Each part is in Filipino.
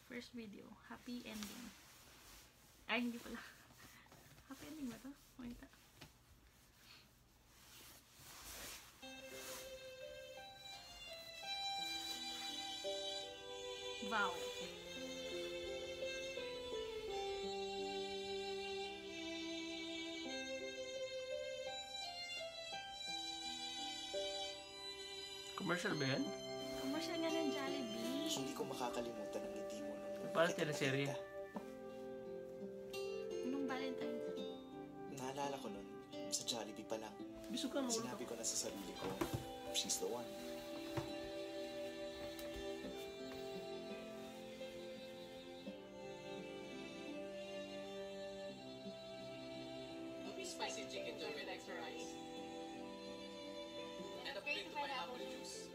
First video. Happy ending. Ay, hindi pala. Happy ending ba to? Wait. Wow. Commercial ba yan? Commercial nga ng Jollibee. Hindi ko makakalimutan ang ngiti mo nung Parang teleserye. Nung Valentine. Naalala ko nun, sa Jollibee pa lang. Bisog ka mo. Sinabi ko na sa sarili ko, she's the one. Spicy chicken joy with extra rice. And a plate of pineapple juice.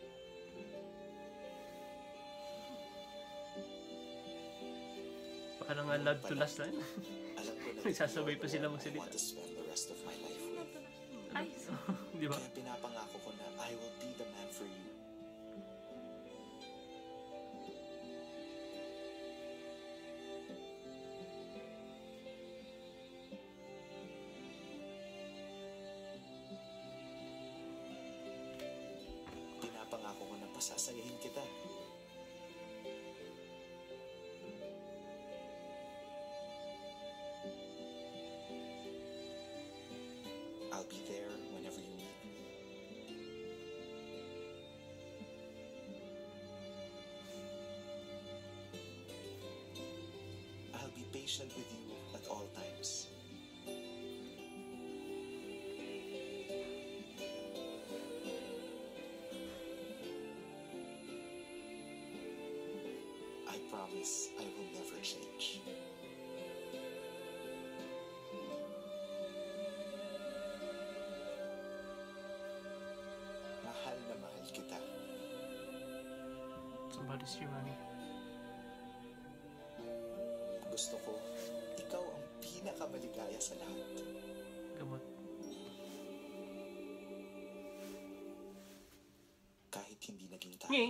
Parang nga love to last na yun. Alam ko na Nagsasabay pa sila I magsalita. want to spend the rest of my life with. Ay, Di ba? Kaya pinapangako ko na I will be the man for you. Pinapangako ko na pasasayahin kita. I'll be there whenever you need me. I'll be patient with you at all times. I promise I will never change. Mahal na mahal kita. Somebody's your mommy. Gusto ko, ikaw ang pinakamaligaya sa lahat. Gamot. Kahit hindi naging tayo. Ngi.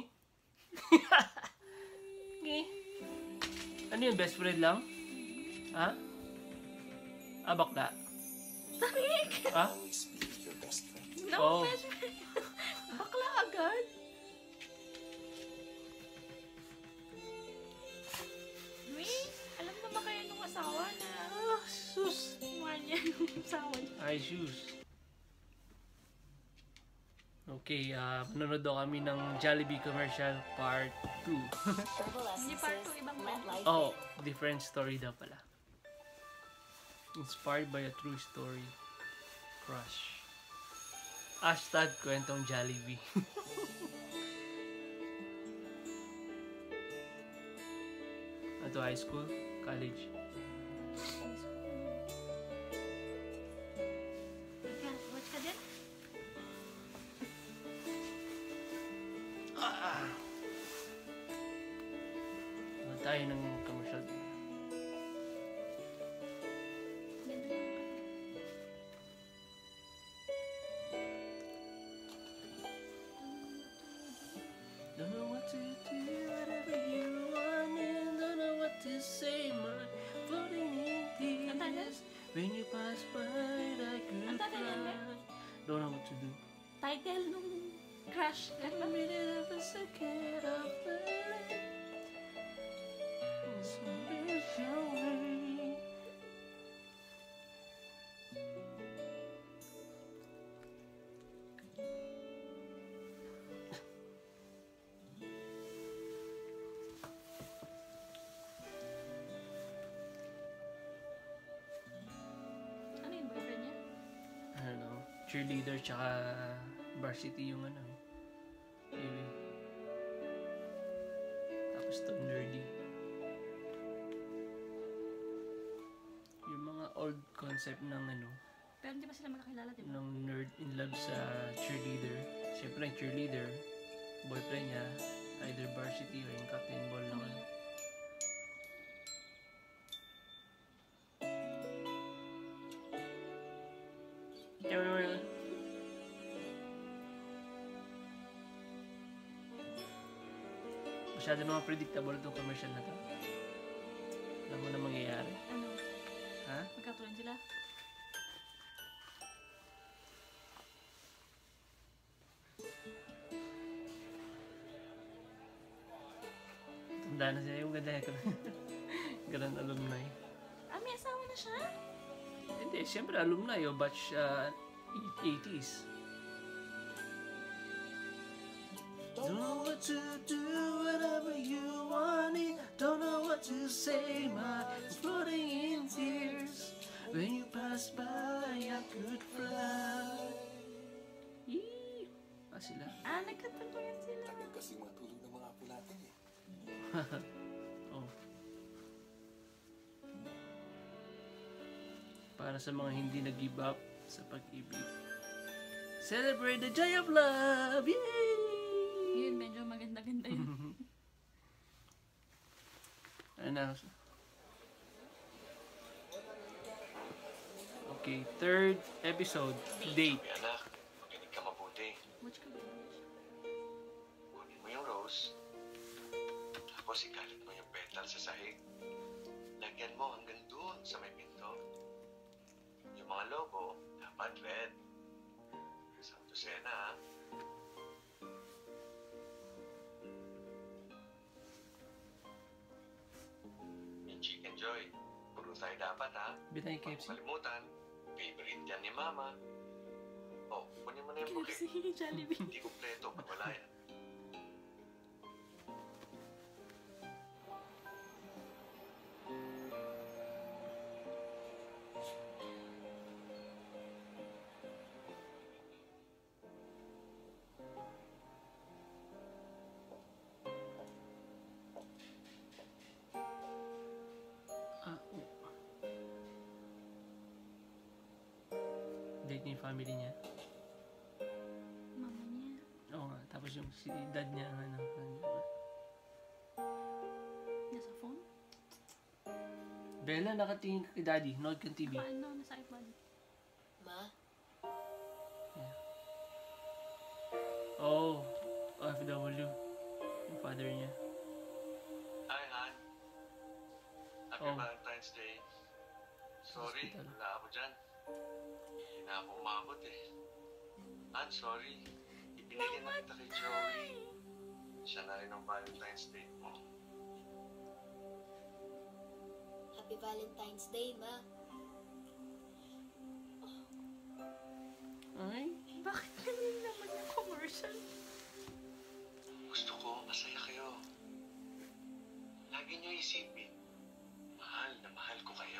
Ngi. Ano yun? Best friend lang? Ha? Ah, bakla? tarik! Ha? Always be your best friend. No, Oh. best friend. Bakla agad. Wait, alam na ba kayo nung asawa na Sus. mahal niya yung asawa niya? Ay, shoes. Okay, manonood daw kami ng Jollibee commercial part 2. Hindi part 2, ibang part. Oh, different story daw pala. Inspired by a true story. Crush. Hashtag kwentong Jollibee. Ato high school, college. Watch ka din? Ano tayo ng commercial? Ganda lang. Don't know what to do, whatever you want, and don't know what to say, my floating in Ang tagal? tears. When you pass by, I could Ang tagal yan, fly. Don't know what to do. Title nung crush. A minute of a second of life. So it's your way. Ano yung boyfriend niya? Ano, cheerleader tsaka varsity yung ano. Baby. Tapos to nerdy. Yung mga old concept ng ano, Pero hindi pa sila magkakilala, di ba? ng nerd in love sa cheerleader. Siyempre ang cheerleader, boyfriend niya, either varsity or yung captain ball lang. Ano. Masyado naman predictable itong commercial na to. Alam mo na mangyayari. Ano? Ha? Magkatuloy sila? Tanda na siya. Yung ganda ko. Ganun alumni. Ah, may asawa na siya? Hindi, siyempre alumni o batch 80s. Don't know what to do whenever you want it. Don't know what to say, my heart's floating in tears. When you pass by, I could fly. Yee! Ah, sila. Ah, nagkatuluyan sila. Tagal kasing matulog ng mga apo natin eh. Oh. Para sa mga hindi nag-give up sa pag-ibig. Celebrate the joy of love! Yay! Yun, medyo maganda-ganda yun. Ano? Okay, third episode, date. Sabi anak, makinig ka mabuti. Watch ka ba? Kunin mo yung rose. Tapos ikalit mo yung petal sa sahig. Lagyan mo hanggang doon sa may pinto. Yung mga logo, dapat red. Isang dosena ha. Yung chicken joy. Puro tayo dapat ha. Bitay Huwag KFC. kalimutan. Favorite yan ni Mama. Oh, kunin mo na yung buke. KFC, Jollibee. Hindi kumpleto pag wala yan. Ah, oh. Date niya yung family niya. Mama niya. Oo nga, tapos yung si dad niya, ano. Nasa phone? Bella, nakatingin ka kay daddy, nood kang TV. Ano, nasa iPad. Ma? Oh, OFW. Yung father niya. Hi, Han. Happy Oh. Valentine's Day. Sorry, Hospital. wala ako dyan. Hindi na ako umabot eh. Han, sorry. Ibinigyan na kita kay Joey. Siya na rin ang Valentine's Day mo. Happy Valentine's Day, Ma. Ay, Bakit ganyan naman yung commercial? Gusto ko masaya kayo. Lagi niyo isipin, mahal na mahal ko kayo.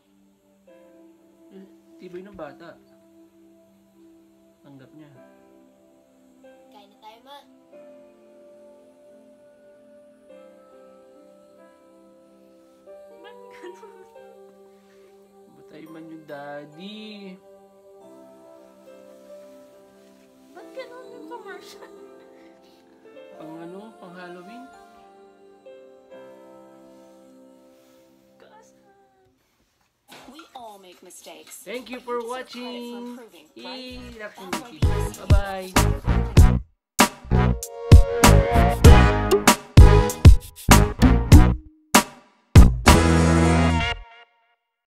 tibay ng bata. Tanggap niya. Kain na tayo, Ma. Ba't ganun? Batay man yung daddy. Ba't ganun yung commercial? Pang ano, pang Halloween. We all make mistakes. Thank you but for deserve credit for watching. improving, right? Yay! That's why Bye-bye. we